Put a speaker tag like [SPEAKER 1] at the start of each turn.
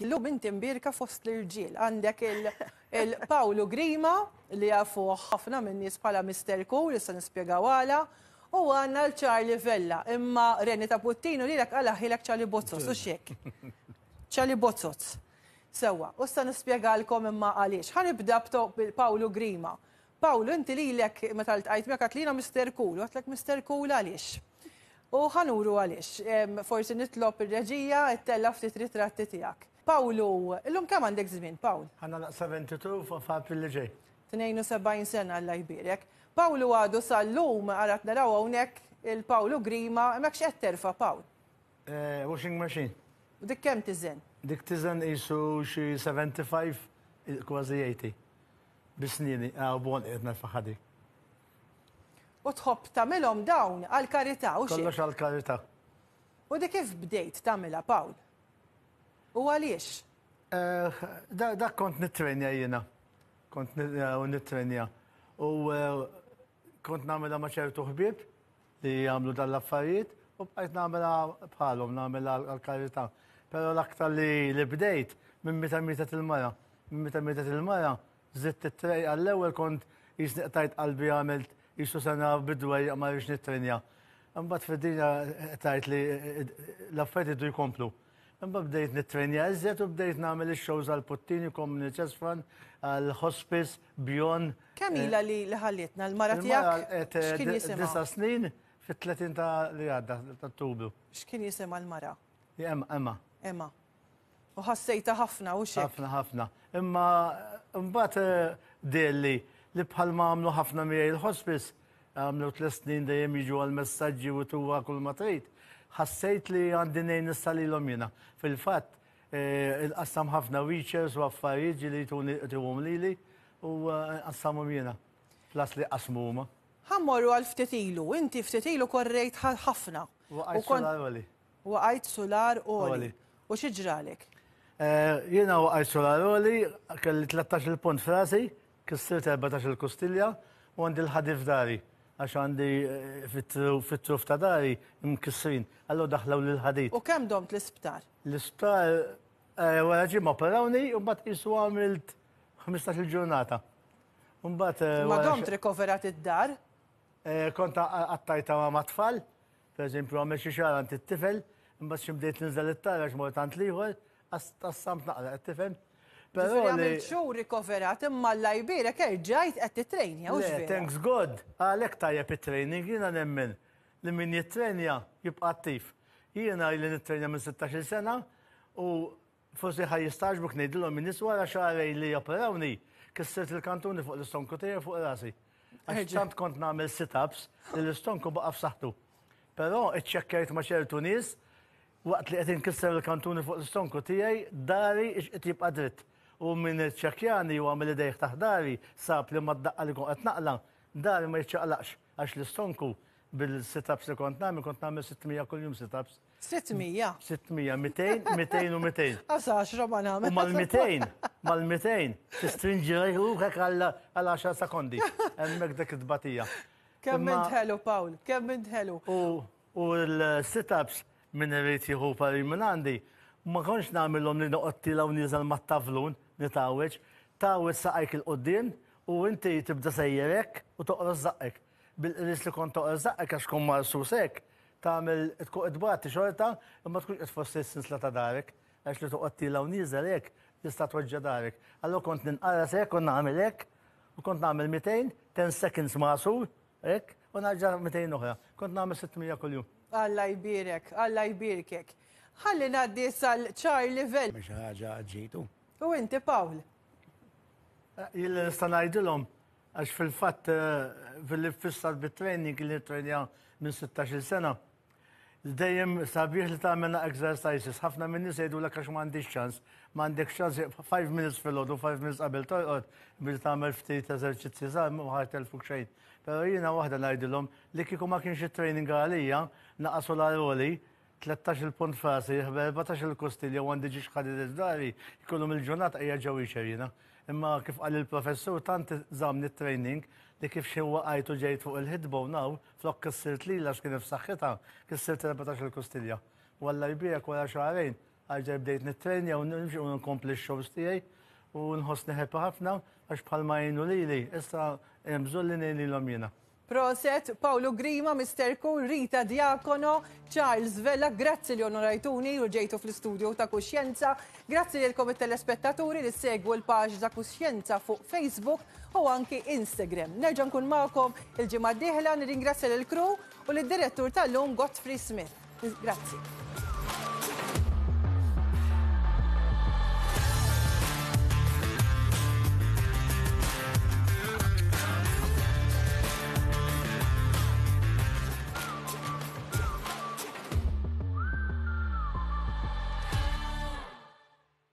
[SPEAKER 1] Illum inti mbirka fost l-irġiel. Għandek il-Paolo Grima li jafu ħafna minn nies bħala Mr. Cool, issa nispjegaw għala, u għandna l-Charlie Vella. Imma Reni ta' Puttino li l-ek ħilek Charlie Bozzos, u xiek. Charlie Bozzos. Sewa, u sta nispjegalkom imma għaliex. Ħanibda bil-Paolo Grima. Paolo, inti li l-ek meta l-tqajt miegħek għatlina Mr. Cool, u għatlek Mr. Cool għaliex. U ħanuru għaliex. Forsi nitlob ir-reġija t-tella ftit ritratti tiegħek. Paolo, illum kemm għandek żmien, Paul?
[SPEAKER 2] Ħanna 72 f'April li ġej.
[SPEAKER 1] 72 sena Alla jbierek. Paolo għadu sal-lum għarat naraw hawnhekk il-Paolo Grima, hemmhekk x'qed terfa' Paul?
[SPEAKER 2] Washing machine.
[SPEAKER 1] U dik kemm tiżen?
[SPEAKER 2] Dik tiżen qisu xi 75 kważi 80. Bisnini, bon qed nerfaħ dik.
[SPEAKER 1] U tħobb tagħmilhom dawn għall-karità u xi?
[SPEAKER 2] Kollox għall-karità. U
[SPEAKER 1] dik kif bdejt tagħmilha, Paul? U għaliex?
[SPEAKER 2] Dak kont nittrenja jiena. Kont nittrenja. U kont nagħmilha ma' ċertu ħbieb li jagħmlu dal-affarijiet u bqajt nagħmilha bħalhom, nagħmilha għall-karità. Però l-aktar li bdejt minn meta mietet il-mara. Minn meta mietet il-mara, żidt it-trej għall-ewwel kont jisniqtajt qalbi għamilt jisu sena bidwej ma rridx nittrenja. Imbagħad fid-dinja tajt li l-affarijiet idu jkomplu. Imma bdejt nittrenja iżjed u bdejt nagħmel ix-shows għal Puttini, Community Fund, għal Hospice, Beyond.
[SPEAKER 1] Kemm ilha li ħallietna l-mara tiegħek? X'kien jisimha?
[SPEAKER 2] 9 snin fit-30 ta' li għadda ta' Ottubru.
[SPEAKER 1] X'kien jisimha l-mara?
[SPEAKER 2] Emma.
[SPEAKER 1] Emma. U ħassejta ħafna u x'hekk?
[SPEAKER 2] Ħafna. Imma mbagħad delli li bħalma għamlu ħafna miegħi il-Hospice, għamlu 3 snin dejjem jiġu għal-messaġġi u tuwa kull ma trid. Ħassejt li għandi nejn nissalilhom jiena. Fil-fatt, qassam ħafna wheelchairs u affarijiet li tuhom lili u qassamhom jiena. Flas li qasmu huma.
[SPEAKER 1] Ħammorru għal ftit ilu, inti ftit ilu korrejt ħafna.
[SPEAKER 2] Waqgħet solar oli.
[SPEAKER 1] Waqgħet solar oli. U xi ġralek?
[SPEAKER 2] Jiena waqgħet solar oli, kelli 13 punt frasi, kissirt 14 kustilja u għandi l-ħadif dari. Għax għandi fit-truf ta' dari mkissrin, għallu daħlaw l-ħadid.
[SPEAKER 1] U kemm domt l-isptar?
[SPEAKER 2] L-isptar wara ġim operawni u mbagħad qisu għamilt 15 ġurnata.
[SPEAKER 1] Ma domt rikoverat id-dar?
[SPEAKER 2] Kont għattajta ma' tfal, per eżempju għamel xi xahar għand it-tifel, imbagħad xi bdejt ninżel it-tar għax mort għand liħor, qassamt naqra qed-tifhem.
[SPEAKER 1] Però għamilt xhur rikoverat imma l-lajbierek erġajt qed titrejnja u
[SPEAKER 2] x'vera. Thanks God, għalhekk tajjeb it-training, jiena nemmen li min jittrenja jibqa' attiv. Jiena li nittrenja minn 16 sena u forsi ħajjistaġbuk ngħidilhom min nies wara xahrej li joperawni kissirt il-kantuni fuq l-istonku tiegħi fuq rasi. Għax tant kont nagħmel sit-ups li l-istonku baqa' f'saħħtu. Però iċċekkjajt ma' ċertu nies waqt li qed inkisser il-kantuni fuq l-istonku tiegħi dari qed jibqa' dritt. U minn ċekjani u għamil idejħ taħdari sab li ma d-daqqa li kont naqla, dari ma jċaqlaqx, għax l-istonku bil-sit-ups li kont namil 600 kull-jum sit-ups.
[SPEAKER 1] 600?
[SPEAKER 2] 600, 200, 200 u 200.
[SPEAKER 1] Għasa 10 ma namel.
[SPEAKER 2] U mal-200, t-stringi rajħuħek għal 10 sekondi. Emmek dak id-batija.
[SPEAKER 1] Kemm intħelu, Paul, kemm intħelu.
[SPEAKER 2] U l-sit-ups minn irrit jieħu pari minn għandi, ma konx namillhom li noqotti law niżel mat-tavlun, nitawweġ, tawweġ saqajk il-qoddim u inti tibda sejjerek u toqra zaqqek. Bil-qris li kont toqra zaqqek għax kun marsusek, tagħmel tkun idbati xorta imma tkun qed tfossi s-sinsla ta' darek għax li toqotti law niżel hekk tista' tweġġa' darek. Allura kont ninqaras hekk u nagħmel hekk u kont nagħmel 200, 10 seconds maqsur hekk u narġa' 200 oħra. Kont nagħmel 600 kuljum.
[SPEAKER 1] Alla jbierek, Alla jbierkek. Ħalli ngħaddi sal-Charlie Vella.
[SPEAKER 3] Mhix ħaġa ġitu.
[SPEAKER 1] U inti, Paul?
[SPEAKER 2] Jilli nista' ngħidilhom għax fil-fatt fil-li fissat bit-training li nittrenja minn 16 sena. Dejjem sabiħ li tagħmel exercises. Ħafna minn nies jgħidulek għax m'għandix ċans. M'għandek ċans 5 minutes fil-ħodu, 5 minutes qabel torqod biex tagħmel ftit eżerċizzji żgħar ma ħajtelfuk xejn. Però jiena waħda ngħidilhom li kieku ma kienx it-training għalija naqasu l-aroli 13 punt frasi, 14 il-kostilja u għandi ġiex ħadid id-dari, jkollhom il-ġurnata hija ġew jiena. Imma kif qal il-professur tant żammni t-training li kif xi waqajtu ġejt fuq il-ħidba u naw flok kissirt lilha x'kien f'saħħitha, kissirt 14 il-kostilja. U alla jbierek wara xahrejn ħaġa bdejt nitrenja u nimxi u nkompli x-shows tiegħi u nħossni ħepa ħafna għax bħalma jgħinu lili, issa hemm bżonn li ngħinilhom jiena.
[SPEAKER 1] Proset, Paolo Grima, Mr. Cool, Rita Diacono, Charles Vella, grazzi li onorajtuni u ġejtu fl-studio ta' Kuxjenza, grazzi li l-kom telespettaturi li segwu l-paġ ta' Kuxjenza fuq Facebook u anki Instagram. Nerġa' nkun magħkom il-ġimgħa d-dieħla, nirringrazzja lill-crew u lid-direttur tal-lum Godfrey Smith. Grazzi.